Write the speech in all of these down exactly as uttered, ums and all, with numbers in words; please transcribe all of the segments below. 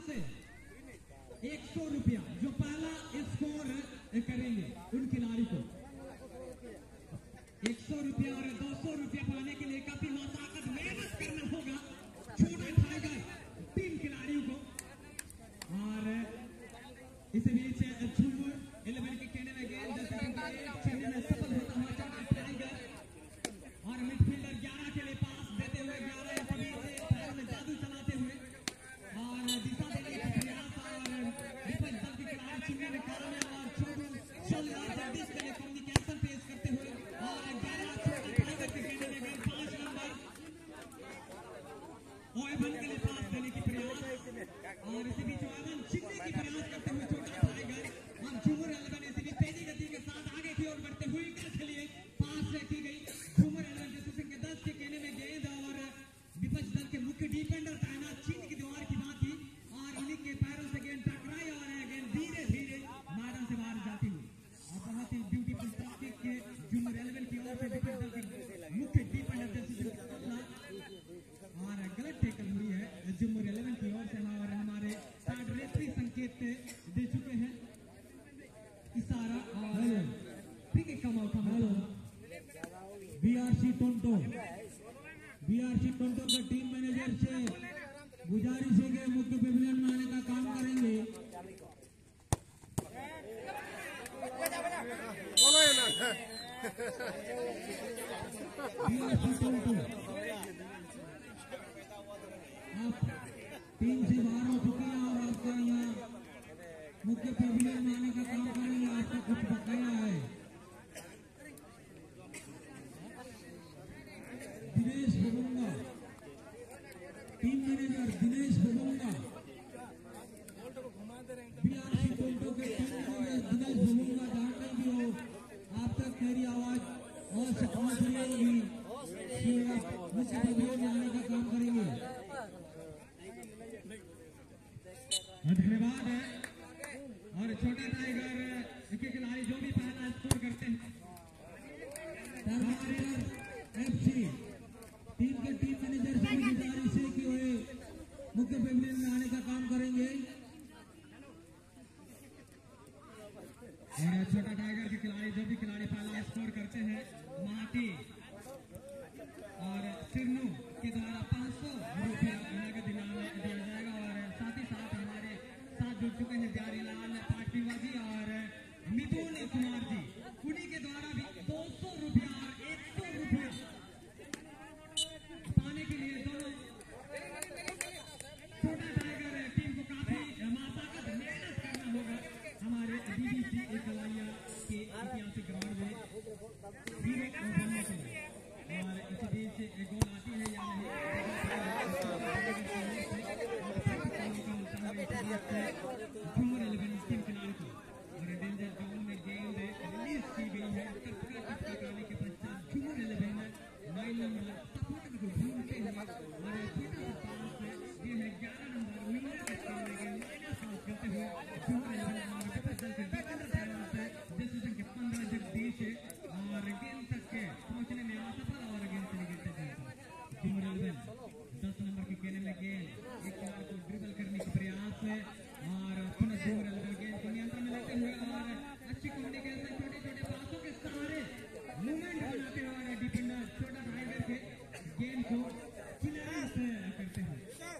से एक सौ रुपया जो पहला स्कोर करेंगे उन खिलाड़ी को एक सौ रुपया और दो सौ रुपया पाने के लिए काफी ताकत मेहनत करना होगा छोटा टाइगर तीन खिलाड़ियों को। और इस बीच झूमर इलेवन के कहने में गेंद छेड़ने में सफल होता हुआ छोटा टाइगर और मिडफील्डर ग्यारह के लिए पास देते हुए ग्यारह पैरों में जादू चलाते हुए और दिशा देने का प्रयास और विपक्ष दल के खिलाड़ी चुनने में कामयाब और छोटू सोलह जगदीश के लिए कम्युनिकेशन पेश करते हुए और ग्यारह छोटा टाइगर के कहने में गेंद पांच नंबर ओएवन के लिए पास देने की प्रयास और इसी बीच ओएवन छिपने की प्रयास करते हुए छोटा टाइगर और झूमर इलेवन इसी बीच तेजी गति के साथ आगे की ओर बढ़ते हुए के लिए पास की गई झूमर इलेवन जैसे के दस के कहने में गेंद और विपक्ष दल के मुख्य डिफेंडर तैनात चीन की दीवार की बात थी और उन्हीं के पैरों से गेंद टकराई और गेंद धीरे धीरे मैदान से बाहर जाती हुई और बहुत ही ब्यूटीफुल टॉपिक के झूमर इलेवन की ओर से विपक्ष दल के मुख्य डिफेंडर जैसे और गलत टेकल हुई है झूमर इलेवन की ओर से और हमारे थर्ड रेफरी संकेत दे चुके हैं इशारा और फ्री किक का मौका मिला। बीआरसी टोंटो बीआरसी टोंटो के टीम मैनेजर से गुजारिश है कि मुख्य पेविलियन में आने का काम करेंगे। बीआरसी टोंटो आप टीम से बाहर हो चुके हैं और आपका यहाँ मुख्य पेविलियन में आने का काम करेंगे। आपका कुछ बकाया है। दिनेश बबुंगा टीम मैनेजर दिनेश बबुंगा बीआरसी टोंटो के टीम मैनेजर दिनेश बबुंगा जानते भी हो आप तक मेरी आवाज और से पहुंच रही होगी कि आप मुख्य पेविलियन में आने का काम करेंगे। धन्यवाद है और छोटा टाइगर के खिलाड़ी जो भी पहला स्कोर करते हैं एफसी टीम के टीम मैनेजर से गुजारिश है कि वे मुख्य पेविलियन में आने का काम करेंगे। और छोटा टाइगर के खिलाड़ी जो भी खिलाड़ी पहला स्कोर करते हैं माटी और सिरनू के द्वारा पाँच सौ रुपया नगद इनाम दिया जाएगा। और साथ ही साथ हमारे साथ जुड़ चुके हैं प्यारीलाल पाटवीवा जी और मिथुन कुमार जी उन्हीं के द्वारा भी दो सौ रुपया और एक सौ रुपया पाने के लिए दोनों छोटा टाइगर टीम को काफी ताकत मेहनत करना होगा। हमारे बीबीसी एकलाइया के ऐतिहासिक ग्राउंड में वीरे को बनने के लिए और इसी बीच एक गोल आती है या नहीं झूमर इलेवन टीम खिलाड़ी को और डेंजर जोन में गेंद रिलीज की गई है। टपका टपका करने के पश्चात झूमर इलेवन नाइन नंबर सपोर्टर को ढूंढते हैं और छोटा सा पास ये है ग्यारह नंबर विनर के सामने गेंद माइनस पास करते हुए झूमर इलेवन और विपक्ष दल के डिफेंडर तैनात है जैसे कि पंद्रह जगदीश और गेंद तक के पहुंचने में असफल और गेंद चली गई तक झूमर इलेवन दस नंबर के कहने में गेंद एक खिलाड़ी को ड्रिबल करने का प्रयास है और पुनः झूमर इलेवन गेंद को नियंत्रण में लेते हुए और अच्छी कम्युनिकेशन छोटे छोटे पासों के सहारे मूवमेंट बनाते हुए और डिफेंडर छोटा टाइगर के गेंद को क्लियरेंस करते हैं।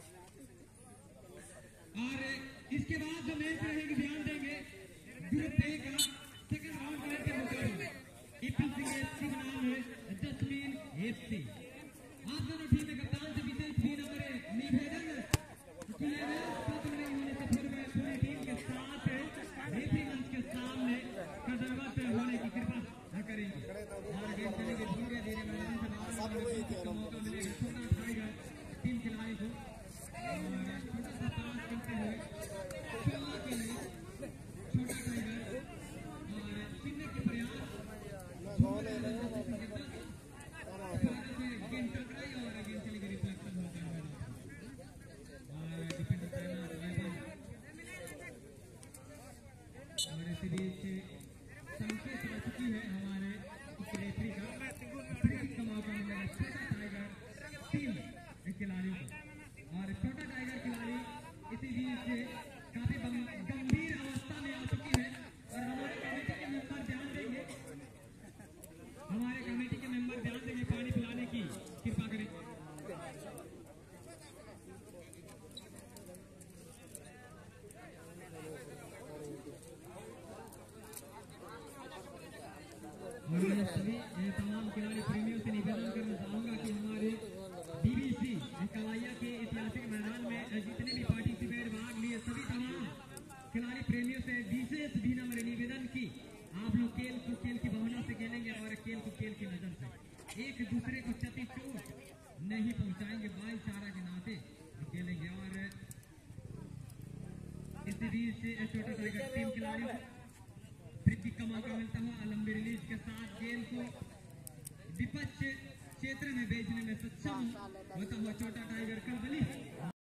और इसके बाद जो मैच रहेंगे ध्यान देंगे ग्रुप ए का सेकंड राउंड मैच के मुकाबले ईपी सिंह एफसी का नाम है जस्मीन एफसी। आप दोनों टीम के कप्तान से विशेष भी नंबर निवेदन होने से पूर्व पूरी टीम के साथ रेफरी मंच के सामने कदरवत होने की कृपा करेंगे और गेंद चलेगी धीरे धीरे मैदान से बाहर मौका मिलेगा छोटा टाइगर टीम खिलाड़ी को और छोटा सा पास करते हुए खेलने के लिए छोटा टाइगर और छीनने के प्रयास गेंद टकराई और गेंद चली गई रिफ्लेक्शन होता है और डिफेंडर तैनात और इसी बीच संकेत आ चुकी है हमारे रेफरी का फ्री किक का मौका मिलेगा छोटा टाइगर टीम खिलाड़ियों को और छोटा टाइगर खिलाड़ी इस इसी बीच काफी गंभीर अवस्था में आ चुकी है और हमारे कमेटी के मेंबर ध्यान देंगे हमारे कमेटी के मेंबर ध्यान देंगे पानी पिलाने की कृपा करें। और मैं सभी तमाम खिलाड़ी प्रेमियों से निवेदन करना चाहूंगा कि हमारे डीबीसी कलाइया के ऐतिहासिक मैदान में जितने भी पार्टिसिपेट भाग लिए सभी तमाम खिलाड़ी प्रेमियों से विशेष भी नम्र निवेदन की आप लोग खेल को खेल की भावना से खेलेंगे और खेल को खेल की नजर से एक दूसरे को क्षति चोट नहीं पहुंचाएंगे, भाईचारा के नाते खेलेंगे। और इसी बीच छोटा टाइगर टीम खिलाड़ियों को फ्री का मौका मिलता हुआ लंबी रिलीज के साथ गेंद को विपक्ष क्षेत्र में भेजने में सक्षम होता हुआ छोटा टाइगर कलबली